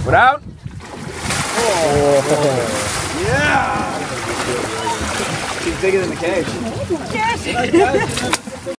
Put out. Oh. Yeah! She's bigger than the cage. Yes!